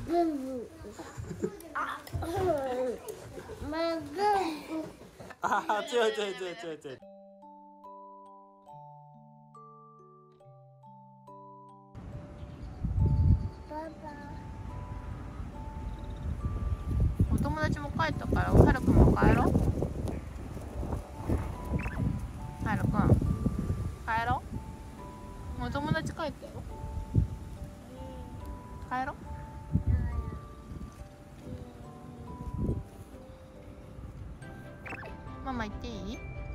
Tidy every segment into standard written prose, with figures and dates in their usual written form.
ああ、強い強い強い強い強い。 お友達も帰ったから、はるくんも帰ろう。はるくん、帰ろう。お友達帰ったよ。帰ろう。ママ行っていい？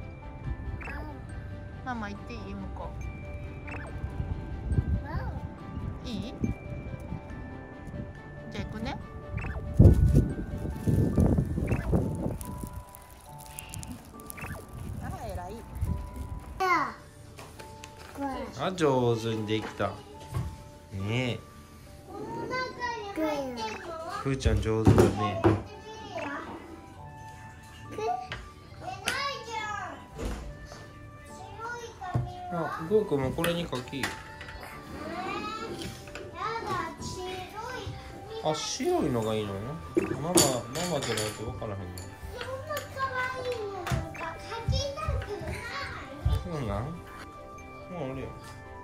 ママ行っていい？向こう。いい？じゃあ行くね。あら、偉い。 あ、上手にできた。ねえ。ふーちゃん上手だね。あ、ゴーくんもこれに書き。あ、白いのがいいの？ママじゃないと分からへんの。そうなん？もう俺よ。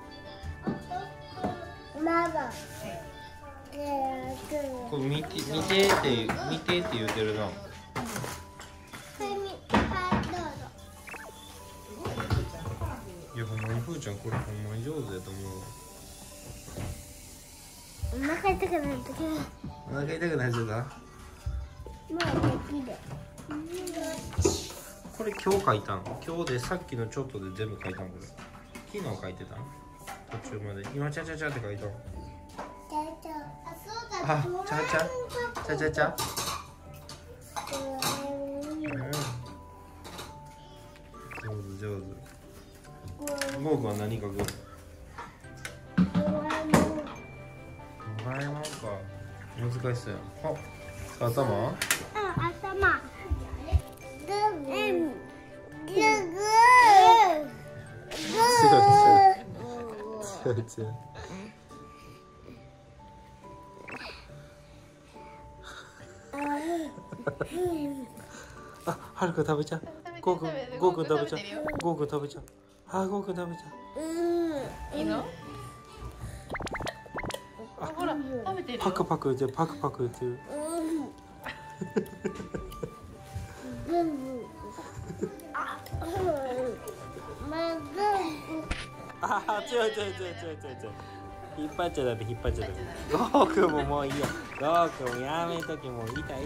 これ見てって言ってるな。いや、ほんまにふーちゃんこれほんまに上手やと思うわ。 お腹痛くなってきた。 お腹痛くなっちゃった。 もうできる。 これ今日書いたん？今日でさっきのちょっとで全部書いたん？これ昨日書いてたん？途中まで今チャチャチャって書いたん？あ、チャチャチャチャチャ。上手上手。ゴーくんは何書く？ドラえもんか。難しそうや。あ、頭？ 頭。 強い強い。あ、はるか食べちゃう。ゴーくん食べちゃう。ゴーくん食べちゃう。あ、ゴーくん食べちゃう。 いいの？ほら、食べてるよ。 パクパク言ってる、パクパク言ってる。あ、強い強い強い強い強い強い。引っ張っちゃダメ、引っ張っちゃダメ。ゴーくんももういいよ。ゴーくんもやめとき、もう痛い痛い。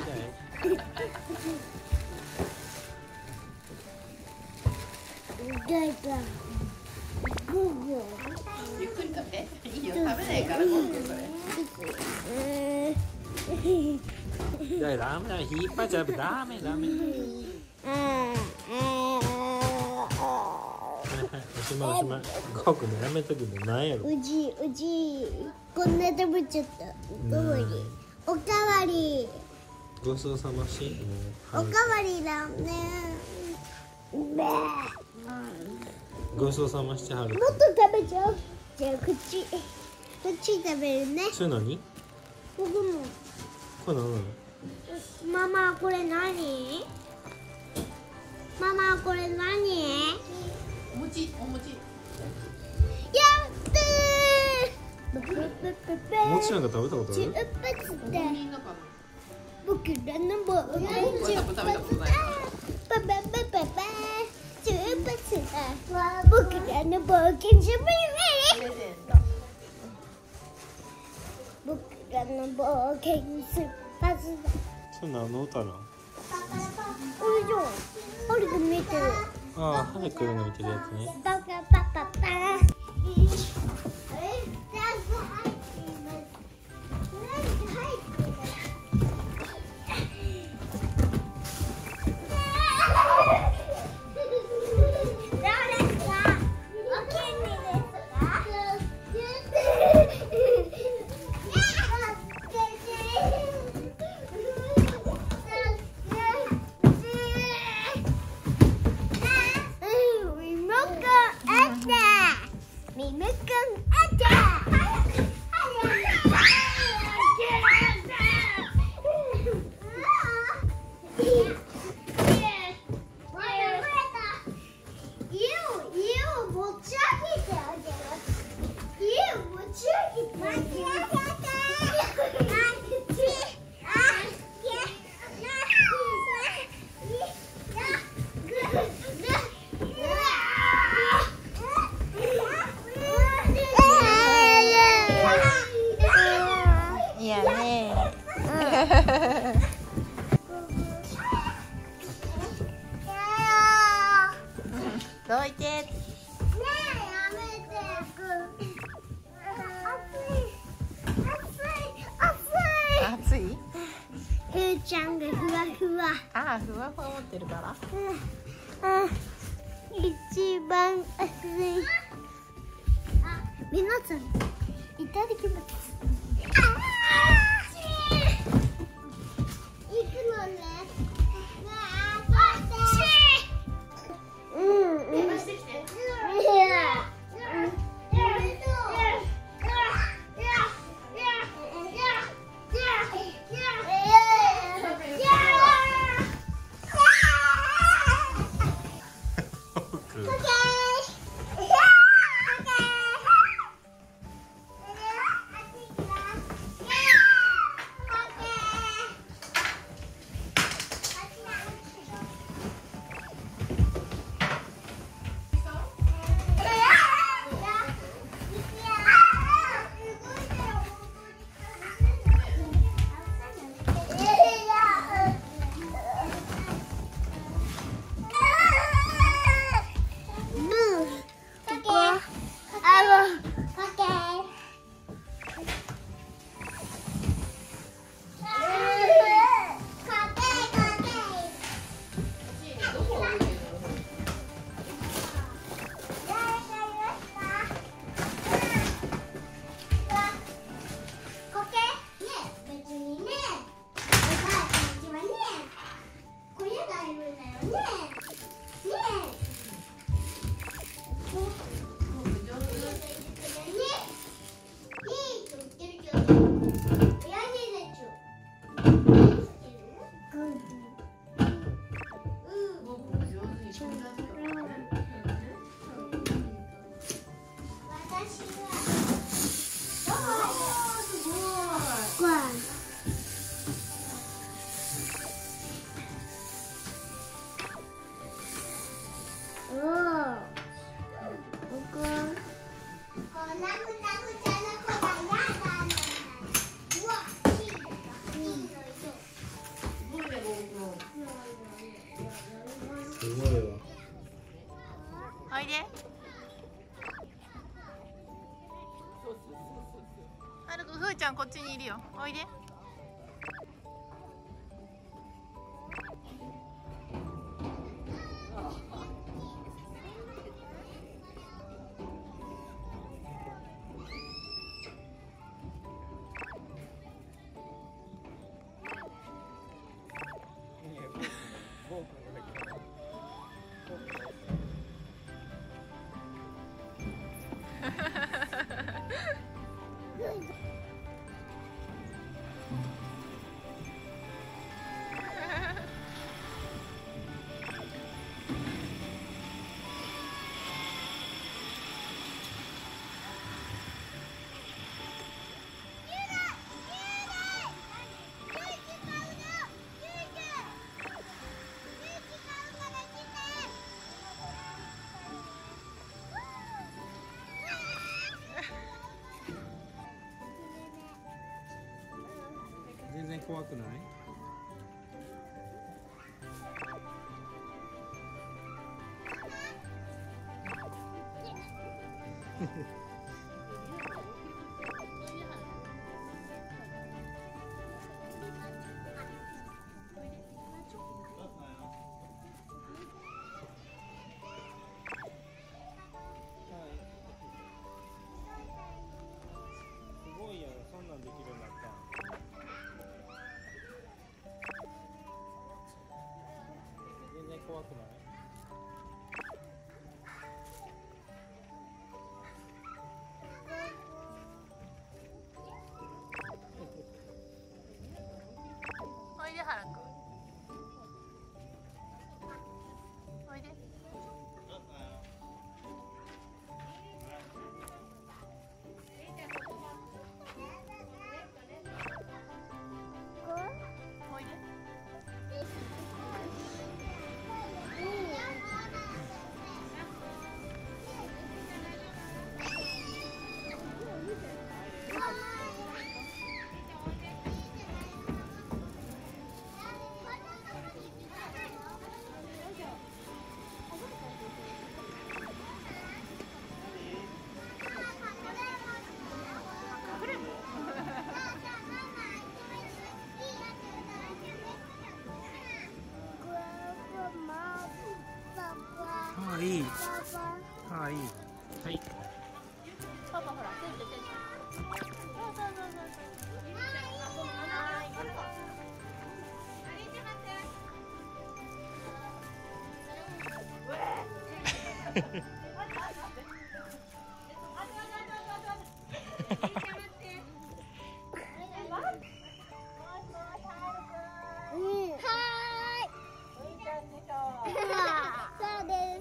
ゆっくり食べて。いいよ、食べないから、ゴーくんそれ。 いや、ダメダメ、引っ張っちゃダメ、ダメダメ。おしまいおしまい。ゴーくんもやめときもなんやろ。 うじこんな食べちゃった。おかわり。 ごちそうさまし。 おかわりだね。 ごちそうさましてはる。 もっと食べちゃう。じゃあこっち食べるね。 それ何？ 僕も。 これ何なの？ ママこれ何？ママこれ何？ お餅。 やったー。 もちろんが食べたことある？ 僕らの冒険出発だ。パパパパパ出発だ。僕らの冒険出発だ。僕らの冒険出発だ。 それ何の歌なの？ これじゃん。はるくん見てる。 ああ、はるくんが見てるやつね。 パパパパパ。ミムくんどいて。 ねえ、やめて。 暑い。 ふーちゃんがふわふわ。 ああ、ふわふわ持ってるから。 一番暑い。皆さん、いただきます。行くのね。 すごいわ。 おいで。はるく、ふーちゃんこっちにいるよ。おいで。 全然怖くない？すごいやん、そんなんできるんだった。 そうです。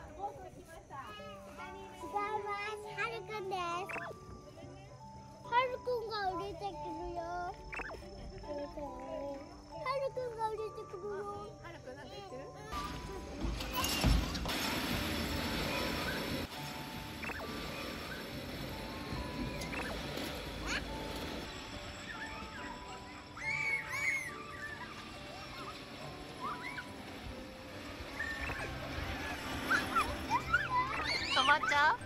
はるくんです。はるくんが降りてくるよ。はるくんが降りてくるよ。 はるくんなんか言ってる？止まっちゃう？